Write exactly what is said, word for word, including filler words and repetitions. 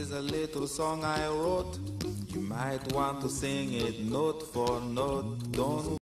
is a little song I wrote. You might want to sing it note for note. Don't